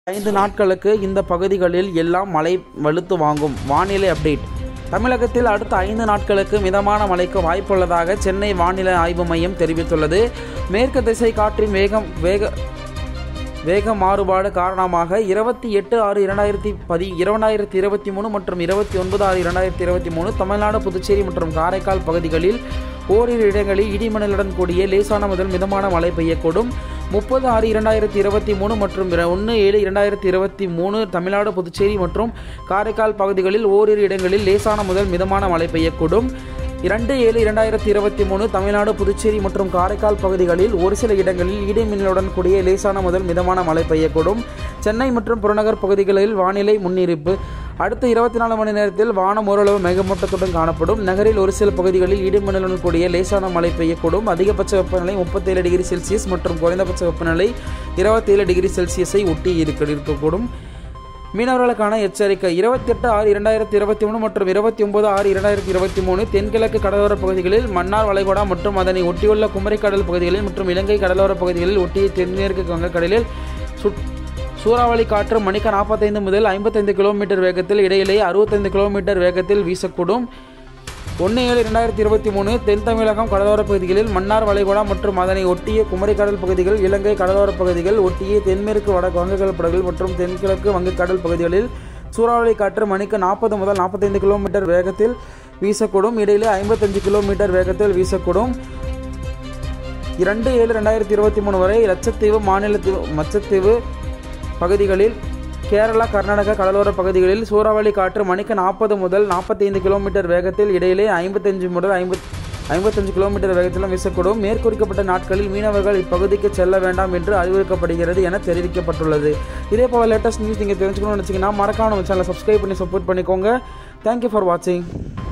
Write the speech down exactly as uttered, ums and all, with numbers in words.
ஐந்து நாட்களுக்கு இந்த பகுதிகளில் எல்லாம் மழை வலுத்து வாங்கும். வானிலை அப்டேட். தமிழகத்தில் அடுத்த ஐந்து நாட்களுக்கு மிதமான மழைக்கு வாய்ப்புள்ளதாக சென்னை வானிலை ஆய்வு மையம் தெரிவித்துள்ளது. மேற்கு திசை காற்றின் வேகம் வேக வேக மாறுபாடு காரணமாக இருபத்தி எட்டு ஆறு இரண்டாயிரத்தி பதி இரண்டாயிரத்தி இருபத்தி மூணு மற்றும் இருபத்தி ஒன்பது ஆறு இரண்டாயிரத்தி இருபத்தி மூணு தமிழ்நாடு, புதுச்சேரி மற்றும் காரைக்கால் பகுதிகளில் ஓரிரு இடங்களில் இடிமணலுடன் கூடிய லேசான முதல் மிதமான மழை பெய்யக்கூடும். முப்பது ஆறு இரண்டாயிரத்தி இருபத்தி மூணு மற்றும் ஒன்று ஏழு இரண்டாயிரத்தி இருபத்தி மூணு தமிழ்நாடு, புதுச்சேரி மற்றும் காரைக்கால் பகுதிகளில் ஓரிரு இடங்களில் லேசான முதல் மிதமான மழை பெய்யக்கூடும். இரண்டு ஏழு இரண்டாயிரத்தி இருபத்தி மூணு தமிழ்நாடு, புதுச்சேரி மற்றும் காரைக்கால் பகுதிகளில் ஒரு சில இடங்களில் இடிமின்னலுடன் கூடிய லேசான முதல் மிதமான மழை பெய்யக்கூடும். சென்னை மற்றும் புறநகர் பகுதிகளில் வானிலை முன்னிருப்பு. அடுத்த இருபத்தி நாலு மணி நேரத்தில் வானம் ஓரளவு மேகமூட்டத்துடன் காணப்படும். நகரில் ஒரு சில பகுதிகளில் இடிமின்னலுடன் கூடிய லேசான மழை பெய்யக்கூடும். அதிகபட்ச வெப்பநிலை முப்பத்தேழு டிகிரி செல்சியஸ் மற்றும் குறைந்தபட்ச வெப்பநிலை இருபத்தேழு டிகிரி செல்சியஸை ஒட்டி இருக்க இருக்கக்கூடும். மீனவர்களுக்கான எச்சரிக்கை. இருபத்தி எட்டு ஆறு இரண்டாயிரத்தி இருபத்தி மூணு மற்றும் இருபத்தி ஒன்பது ஆறு இரண்டாயிரத்தி இருபத்தி மூணு தென்கிழக்கு கடலோர பகுதிகளில், மன்னார் வளைகுடா மற்றும் அதனை ஒட்டியுள்ள குமரிக்கடல் பகுதிகளில் மற்றும் இலங்கை கடலோர பகுதிகளில் ஒட்டிய தென்மேற்கு வங்கக்கடலில் சூறாவளி காற்று மணிக்கு நாற்பத்தைந்து முதல் ஐம்பத்தைந்து கிலோமீட்டர் வேகத்தில் இடையிலேயே அறுபத்தைந்து கிலோமீட்டர் வேகத்தில் வீசக்கூடும். ஒன்று ஏழு இரண்டாயிரத்தி இருபத்தி மூணு தென் தமிழகம் கடலோர பகுதிகளில், மன்னார் வளைகுடா மற்றும் அதனை ஒட்டிய குமரிக்கடல் பகுதிகள், இலங்கை கடலோர பகுதிகள் ஒட்டிய தென்மேற்கு வடக்கு வங்கக்கடல் பகுதிகள் மற்றும் தென்கிழக்கு வங்கக்கடல் பகுதிகளில் சூறாவளி காற்று மணிக்கு நாற்பது முதல் நாற்பத்தைந்து கிலோமீட்டர் வேகத்தில் வீசக்கூடும். இடையிலே ஐம்பத்தஞ்சு கிலோமீட்டர் வேகத்தில் வீசக்கூடும். இரண்டு ஏழு ரெண்டாயிரத்தி இருபத்தி மூணு வரை லட்சத்தீவு மாநிலத்தீவு மச்சத்தீவு பகுதிகளில், கேரளா, கர்நாடகா கடலோர பகுதிகளில் சூறாவளி காற்று மணிக்கு நாற்பது முதல் நாற்பத்தி ஐந்து கிலோமீட்டர் வேகத்தில் இடையிலே ஐம்பத்தஞ்சு முதல் ஐம்பத் ஐம்பத்தஞ்சு கிலோமீட்டர் வேகத்திலும் வீசக்கூடும். மேற்குறிக்கப்பட்ட நாட்களில் மீனவர்கள் இப்பகுதிக்கு செல்ல வேண்டாம் என்று அறிவுறுத்தப்படுகிறது என தெரிவிக்கப்பட்டுள்ளது. இதே போல லேட்டஸ்ட் நியூஸ் நீங்கள் தெரிஞ்சுக்கணும்னு நினச்சிங்கன்னா மறக்காம நம்ம சேனலை சப்ஸ்கிரைப் பண்ணி சப்போர்ட் பண்ணிக்கோங்க. தேங்க்யூ ஃபார் வாட்சிங்.